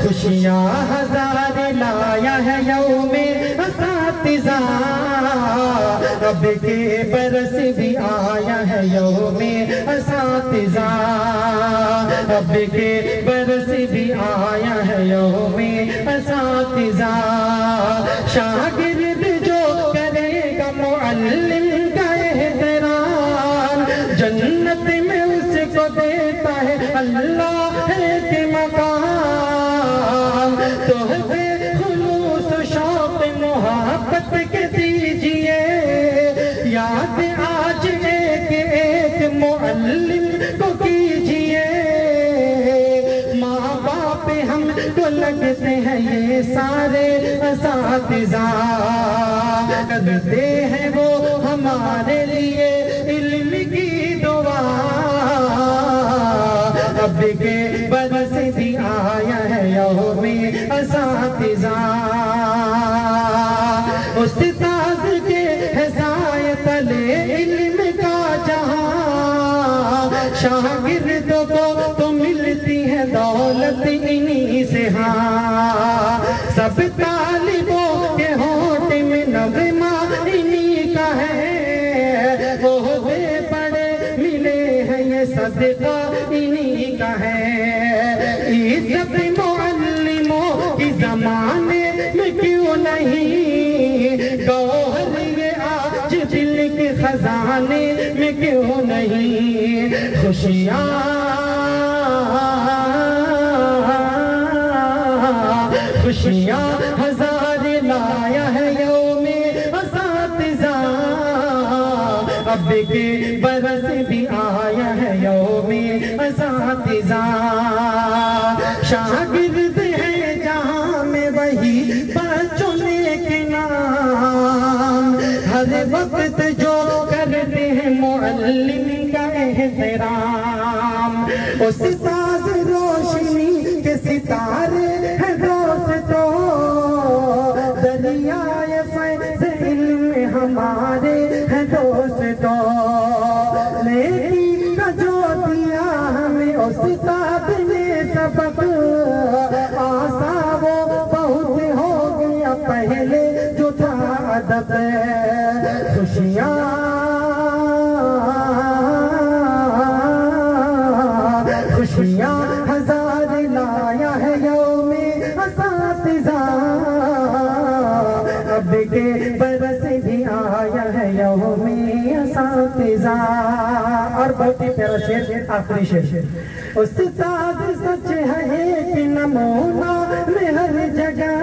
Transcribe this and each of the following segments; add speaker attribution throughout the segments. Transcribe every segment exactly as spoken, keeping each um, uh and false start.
Speaker 1: खुशियाँ हजार लाया है यौमे असातिज़ा, अब के बरस भी आया है यौमे असातिज़ा, अब के बरस भी आया है यौमे असातिज़ा। शागिर्द जो करेगा मुअल्लिम का एहतराम, जन्नत में उसको देता है अल्लाह के मकाम। तोहफे खुलूस शौक़ मोहब्बत के दीजिए, याद आज एक एक मुअल्लिम को कीजिए। माँ बाप हम तो लगते हैं ये सारे असातिज़ा, करते हैं वो हमारे लिए इल्म की दुआ। अब के बरस भी आया है यौमे असातिज़ा, उस्ताद के हिदायत तले इल्म का जहां, शागिर्दों को तो मिलती है दौलत इन्हीं से। हाँ, सब तालिबों के होठ में नग़मा इन्हीं का है, ओहदे बड़े मिले हैं ये सदका इन्हीं का है। इज्जत मुअल्लिमों की ज़माने में क्यों नहीं, गौहर ये आज दिल के खजाने में क्यों नहीं। खुशियाँ खुशियाँ हजार लाया है यौमे असातिज़ा, अब के बरस भी आया है यौमे असातिज़ा। शागिर्द है जहाँ में वही बच्चों के नाम, हर वक्त जो करते हैं मुअल्लिम का एहतराम। उस्ताद रोशनी के सितारे हैं दोस्तों, दरियाए फैज़ इल्म हमारे हैं दोस्तों। नेकी का जो दिया हमें उस्ताद ने सबक, आसा वो बहुत हो गया पहले जो था अदब। खुशियाँ खुशियाँ हजार लाया है यौमे असातिज़ा, अब के बरस भी आया है यौमे असातिज़ा। और बहुत ही प्यारा शेर, आखिरी शेर। उस्ताद सच है एक नमूना में हर जगह,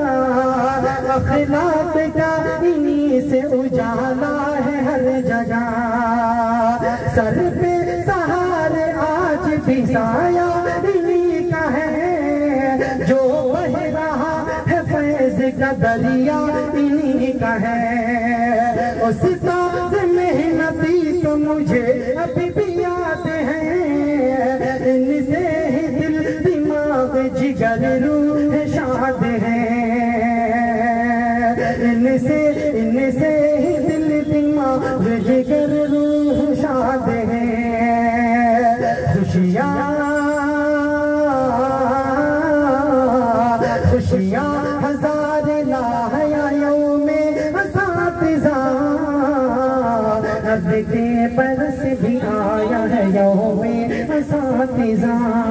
Speaker 1: अखलाक का इन्हीं से उजाला है हर जगह। सर पे सहारे आज भी साया इन्हीं का है, जो बह रहा है फैज़ का दरिया इन्हीं का है। उस्ताद मेहनती तो मुझे अभी भी याद है, इनसे ही दिल दिमाग जिगर रूह शाद है। इनसे इनसे ही दिल दिमाग जिगर रूह शाद है। खुशियाँ खुशियाँ हजार लाया यौमे असातिज़ा, अब के बरस भी आया है यौमे असातिज़ा।